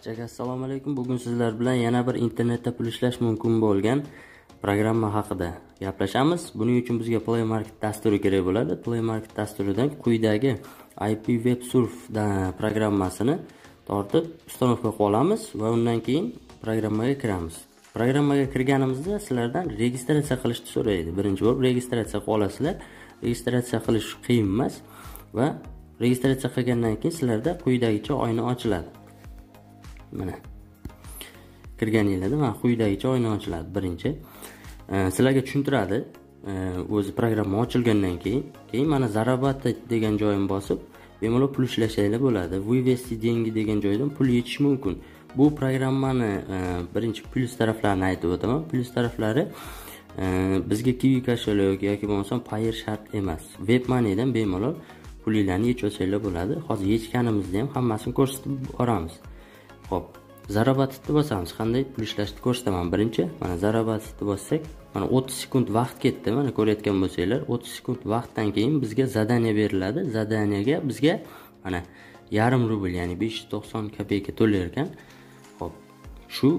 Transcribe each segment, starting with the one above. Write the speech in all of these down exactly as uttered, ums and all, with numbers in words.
Barchaga assalomu alaykum. Bugun sizlar bilan yana bir internetda pul ishlash mumkin bo'lgan programma haqida gaplashamiz. Buning uchun bizga Play Market dasturi kerak bo'ladi. Play Market dasturidan quyidagi I P Web Surf programmasini tortib ustanovka qilib olamiz va undan keyin programmaga kiramiz. Programmaga kirganimizda sizlardan registratsiya qilishni so'raydi. Birinchi bo'lib registratsiya qilib olasizlar. Registratsiya qilish qiyin emas va registratsiya qilgandan keyin sizlarda quyidagicha oyna ochiladi. Mana kirganingizda mana quyidagicha oyna ochiladi. Birinchi sizlarga tushuntiradi o'zi programma ochilgandan keyin, keyin mana заработать degan joyini bosib, bemalol pul ishlashinglar bo'ladi. Вывести деньги degan joydan pul yechish mumkin. Bu programmani birinchi plyus taraflarini aytib o'taman. Plyus taraflari bizga Kiwi kошелек yoki bo'lmasam Payeer shart emas. WebMoneydan bemalol pulinglarni yechib olsanglar bo'ladi. Hozir yechganimizda ham hammasini ko'rsatib boramiz. Xo'p, заработать bosamiz. Qanday pul ishlashni ko'rsataman. Birinchi mana заработать bossak, mana o'ttiz sekund vaqt ketdi. Mana ko'rayotgan bo'lsanglar, o'ttiz sekund vaqtdan keyin bizga zadaniya beriladi. Zadaniyaga bizga mana yarim rubl, ya'ni besh yuz to'qson kopeyka to'lar ekan. Xo'p, shu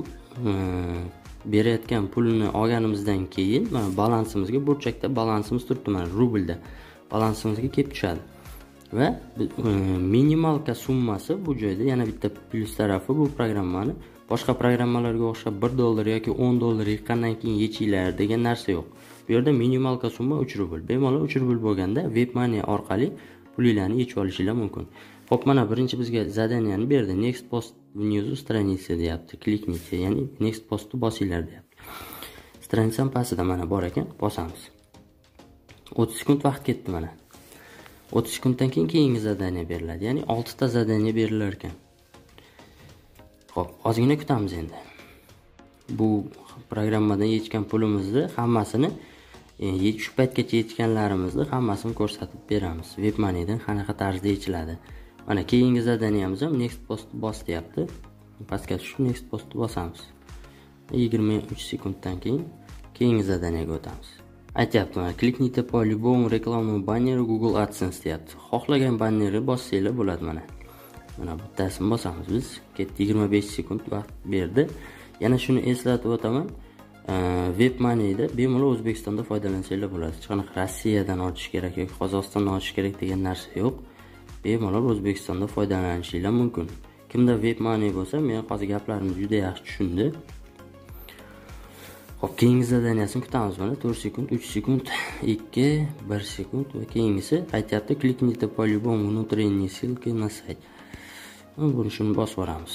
berayotgan pulni olganimizdan keyin mana balansimizga, burchakda balansimiz turibdi, mana rublda balansimizga kelib tushadi. Va minimalka summasi bu joyda yana bitta plyus tarafi, bu programmani boshqa programmalarga o'xshab bir dollar yoki o'n dollar yiqqandan keyin yechinglar degan narsa yo'q. Bu yerda minimalka summa uch rubl. Bemalol uch rubl bo'lganda WebMoney orqali pulinglarni yechib olishinglar mumkin. Xo'p, mana birinchi bizga zadaniyani berdi. Next post внизу страницы deyapti. Klikните, ya'ni next postni bosinglar deyapti. Stranitsam pastida mana bor ekan, bosamiz. o'ttiz sekund vaqt ketdi mana. o'ttiz sekunddan keyin keyingi zadaniya beriladi. Ya'ni olti ta zadaniya berilar ekan. Xo'p, ozgina kutamiz endi. Bu programmadan yechgan pulimizni hammasini, shu paytgacha yechganlarimizni hammasini ko'rsatib beramiz. WebMoneydan qanaqa tarzda yechiladi. Mana keyingi zadaniyamiz ham next post bos deyapti. Pastga tushib next postni bosamiz. yigirma uch sekunddan keyin keyingi zadaniyaga o'tamiz. Aytyapti mana klikните по любому рекламному баннеру Google AdSense deyapti. Xohlagan bannerni bossanglar bo'ladi mana. Mana bittasini bosamiz biz. Ketdi, yigirma besh sekund vaqt berdi. Yana shuni eslatib o'taman. WebMoneyda bemalol O'zbekistonda foydalansanglar bo'ladi. Hech qanaqa Rossiyadan ochish kerak yoki Qozog'istondan ochish kerak degan narsa yo'q. Bemalol O'zbekistonda foydalanishingiz mumkin. Kimda WebMoney bo'lsa, men hozir gaplarimni juda yaxshi tushundi. Xo'p, keyingi zadaniyasini kutamiz mana to'rt sekund, uch sekund, ikki, bir sekund va keyingisi aytyapti klikните по любому внутренней ссылке на сайт. Buni shuni bosib o'ramiz.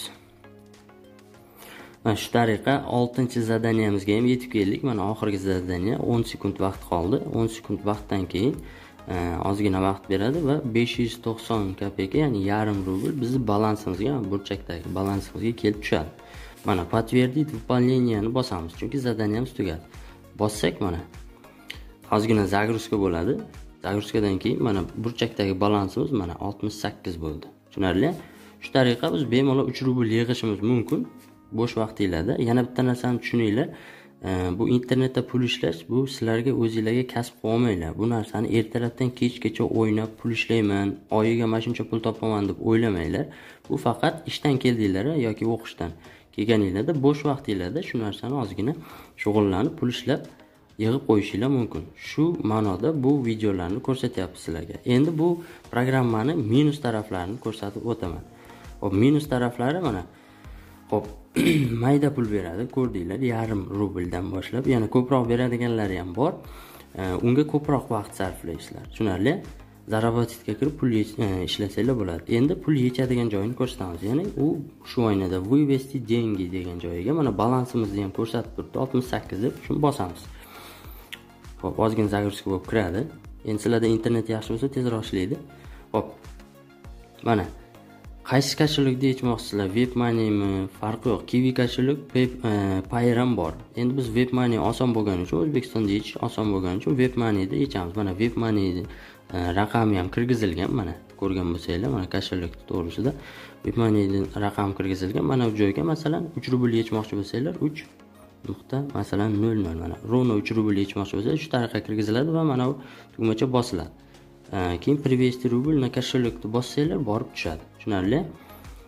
Mana shu tariqa oltinchi zadaniyamizga ham yetib keldik. Mana oxirgi zadaniya o'n sekund vaqt qoldi. o'n sekund vaqtdan keyin ozgina vaqt beradi va besh yuz to'qson kopeyka, ya'ni yarim rubl bizni balansimizga, burchakdagi balansimizga kelib tushadi. Mana подтвердить выполнениeni bosamiz, chunki zadaniyamiz tugadi. Bossak mana ozgina загрузка bo'ladi. Загрузкаdan keyin mana burchakdagi balansimiz mana oltmish sakkiz bo'ldi. Tushunarli? Shu tariqa biz bemalol uch rubl yig'ishimiz mumkin bo'sh vaqtinglarda. Yana bitta narsani tushuninglar. Bu internetda pul ishlash, bu sizlarga o'zingizlarga kasb qilmanglar. Bu narsani ertalabdan kechgacha o'ynab pul ishlayman, oyiga mana shuncha pul topaman deb o'ylamanglar. Bu faqat ishdan keldinglar yoki o'qishdan kelganinglarda bo'sh vaqtinglarda shu narsani ozgina shug'ullanib pul ishlab yig'ib qo'yishinglar mumkin. Shu ma'noda bu videolarni ko'rsatyapmiz sizlarga. Endi bu programmani minus taraflarini ko'rsatib o'taman. Hop, minus taraflari mana. Hop, mayda pul beradi, ko'rdinglar, yarim rubldan boshlab, yana ko'proq beradiganlari ham bor. Unga ko'proq vaqt sarflaysizlar. Tushunarli? Заработать-ga kirib pul ishlasanglar bo'ladi. Endi pul yechadigan joyini ko'rsatamiz. Ya'ni u shu oynada вывести деньги degan joyiga mana balansimizni ham ko'rsatib turibdi, oltmish sakkiz deb, shuni bosamiz. Xo'p, ozgina загрузка bo'lib kiradi. Endi sizlarda internet yaxshi bo'lsa tezroq ishlaydi. Xo'p. Mana qaysi kошелekda yechmoqsizlar? WebMoneymi? Farqi yo'q. Kiwi kошелек, Payeer ham bor. Endi biz WebMoney oson bo'lgani uchun, O'zbekistonda yechish oson bo'lgani uchun WebMoneyda yechamiz. Mana WebMoney raqami ham kirgizilgan, mana ko'rgan bo'lsanglar, mana kошелек to'g'risida WebMoneyning raqami kirgizilgan. Mana bu joyga masalan uch rubl yechmoqchi bo'lsanglar, uch nuqta masalan nol nol, mana ровно uch rubl yechmoqchi bo'lsangiz shu tariqa kirgiziladi va mana bu tugmacha bosiladi. Keyin привести рубль на кошелек bossanglar borib tushadi. Tushunarli?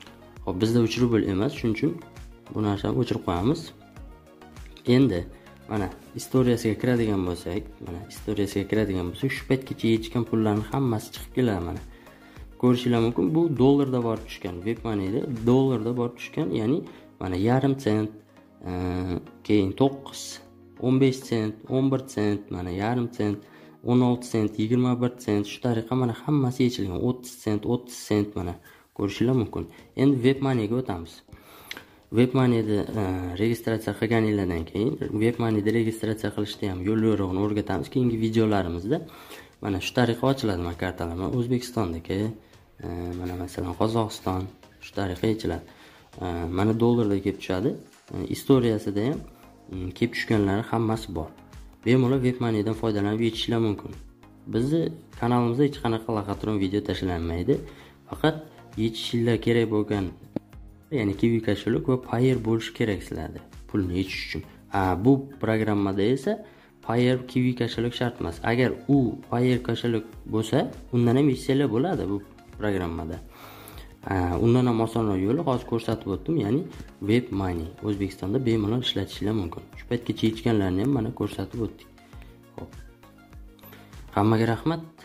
Hop, bizda o'chirable emas, shuning uchun bu narsani o'chirib qo'yamiz. Endi mana istoriyasiga kiradigan bo'lsak, mana istoriyasiga kiradigan bo'lsak, shu paytgacha yechgan pullarning hammasi chiqib keladi mana. Ko'rishingiz mumkin, bu dollarda borib tushgan, WebMoneyda dollarda borib tushgan, ya'ni mana yarim sent, e, keyin to'qqiz, o'n besh sent, o'n bir sent, mana yarim sent, o'n olti sent, yigirma bir sent, shu tariqa mana hammasi yechilgan. o'ttiz sent, o'ttiz sent mana ko'rishingiz mumkin. Endi WebMoneyga o'tamiz. WebMoneyda e, registratsiya qilganingizdan keyin WebMoneyda registratsiya qilishni ham yo'l-yo'rig'ini o'rgatamiz keyingi videolarimizda. Mana shu tariqa ochiladi mana kartalar. Mana O'zbekistondagi, e, mana masalan Qozog'iston shu tariqa yechiladi. E, mana dollarda kelib tushadi. E, istoriyasida ham e, kelib tushganlari hammasi bor. Bemalol WebMoneydan foydalanib yechishingiz mumkin. Bizni kanalimizda hech qanaqa laqatron video tashlanmaydi. Faqat yechishingiz kerak bo'lgan, ya'ni Kiwi kошелек va Payeer bo'lishi kerak sizlarda pulni yechish uchun. Ha, bu programmada esa Payeer Kiwi kошелек shart emas. Agar u Payeer kошелек bo'lsa, undan ham yechsanglar bo'ladi bu programmada. Ha, undan ham osonroq yo'li hozir ko'rsatib o'tdim, ya'ni WebMoney O'zbekistonda bemalol ishlatishingiz mumkin. Shu paytgacha yechganlarni ham mana ko'rsatib o'tdik. Xo'p. Hammaga rahmat.